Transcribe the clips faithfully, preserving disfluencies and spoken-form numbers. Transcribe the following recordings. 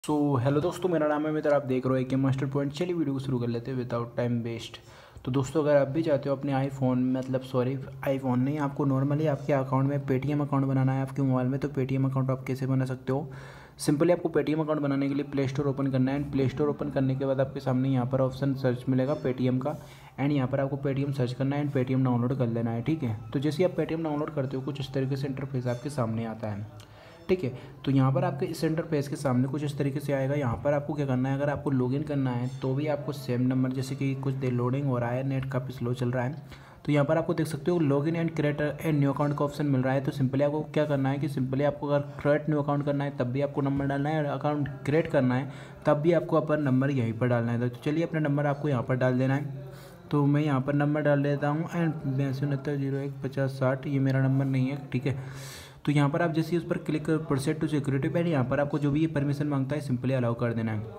सो so, hello दोस्तों, मेरा नाम है मित्र। आप देख रहे हो एक मास्टर पॉइंट। चलिए वीडियो को शुरू कर लेते हैं विदाउट टाइम वेस्ट। तो दोस्तों, अगर आप भी चाहते हो अपने आईफोन मतलब सॉरी आईफोन नहीं, आपको नॉर्मली आपके अकाउंट में पेटीएम अकाउंट बनाना है आपके मोबाइल में, तो पेटीएम अकाउंट आप कैसे बना सकते हो। सिंपली आपको पेटीएम अकाउंट बनाने के लिए प्ले स्टोर ओपन करना है। एंड प्ले स्टोर ओपन करने के बाद आपके सामने यहाँ पर ऑप्शन सर्च मिलेगा पेटीएम का। एंड यहाँ पर आपको पेटीएम सर्च करना है एंड पेटीएम डाउनलोड कर लेना है। ठीक है, तो जैसे आप पेटीएम डाउनलोड करते हो कुछ इस तरीके से इंटरफेस आपके सामने आता है। ठीक है, तो यहाँ पर आपके इस इंटरफेस के सामने कुछ इस तरीके से आएगा। यहाँ पर आपको क्या करना है, अगर आपको लॉगिन करना है तो भी आपको सेम नंबर, जैसे कि कुछ देर लोडिंग हो रहा है, नेट काफ़ी स्लो चल रहा है, तो यहाँ पर आपको देख सकते हो login and create and new account का ऑप्शन मिल रहा है। तो सिंपली आपको क्या करना है कि सिंपली आपको अगर क्रिएट न्यू अकाउंट करना है तब भी आपको नंबर डालना है, अकाउंट क्रिएट करना है तब भी आपको अपना नंबर यहीं पर डालना है। तो चलिए अपना नंबर आपको यहाँ पर डाल देना है। तो मैं यहाँ पर नंबर डाल देता हूँ एंड बयासी उनहत्तर जीरो एक पचास साठ, ये मेरा नंबर नहीं है। ठीक है, तो यहाँ पर आप जैसे उस पर क्लिक कर प्रोसेड टू सिक्योरिटी पैड, यहाँ पर आपको जो भी ये परमिशन मांगता है सिंपली अलाउ कर देना है।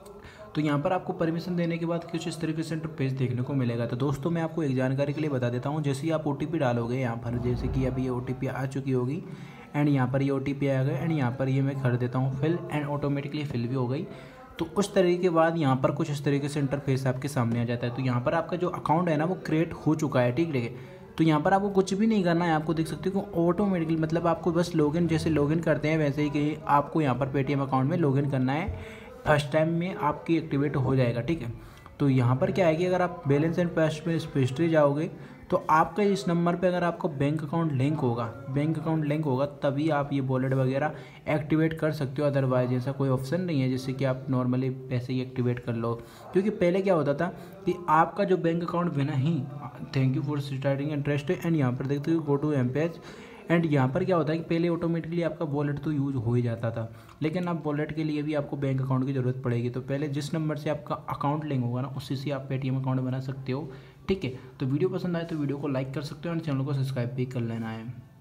तो यहाँ पर आपको परमिशन देने के बाद कुछ इस तरीके से इंटरफेस देखने को मिलेगा। तो दोस्तों, मैं आपको एक जानकारी के लिए बता देता हूँ, जैसे ही आप ओ टी पी डालोगे यहाँ पर, जैसे कि अभी ये ओ टी पी आ चुकी होगी एंड यहाँ पर ये ओ टी पी आ गया एंड यहाँ पर ये मैं कर देता हूँ फिल एंड ऑटोमेटिकली फिल भी हो गई। तो उस तरीके के बाद यहाँ पर कुछ इस तरीके से इंटरफेस आपके सामने आ जाता है। तो यहाँ पर आपका जो अकाउंट है ना वो क्रिएट हो चुका है। ठीक है, तो यहाँ पर आपको कुछ भी नहीं करना है, आपको देख सकते हो कि ऑटोमेटिकली मतलब आपको बस लॉगिन जैसे लॉगिन करते हैं वैसे ही कि आपको यहाँ पर पेटीएम अकाउंट में लॉगिन करना है। फर्स्ट टाइम में आपकी एक्टिवेट हो जाएगा। ठीक है, तो यहाँ पर क्या है कि अगर आप बैलेंस एंड पेस्ट में हिस्ट्री जाओगे तो आपका इस नंबर पे अगर आपका बैंक अकाउंट लिंक होगा बैंक अकाउंट लिंक होगा तभी आप ये वॉलेट वगैरह एक्टिवेट कर सकते हो। अदरवाइज ऐसा कोई ऑप्शन नहीं है जैसे कि आप नॉर्मली पैसे ही एक्टिवेट कर लो। क्योंकि पहले क्या होता था कि आपका जो बैंक अकाउंट बिना ही thank you for starting interest and यहाँ पर देखते हो go to M page and यहाँ पर क्या होता है कि पहले ऑटोमेटिकली आपका वॉलेट तो यूज हो ही जाता था, लेकिन अब वॉलेट के लिए भी आपको बैंक अकाउंट की ज़रूरत पड़ेगी। तो पहले जिस नंबर से आपका अकाउंट लिंक होगा ना उसी से आप पेटीएम अकाउंट बना सकते हो। ठीक है, तो वीडियो पसंद आए तो वीडियो को लाइक कर सकते हो और चैनल को सब्सक्राइब भी कर लेना है।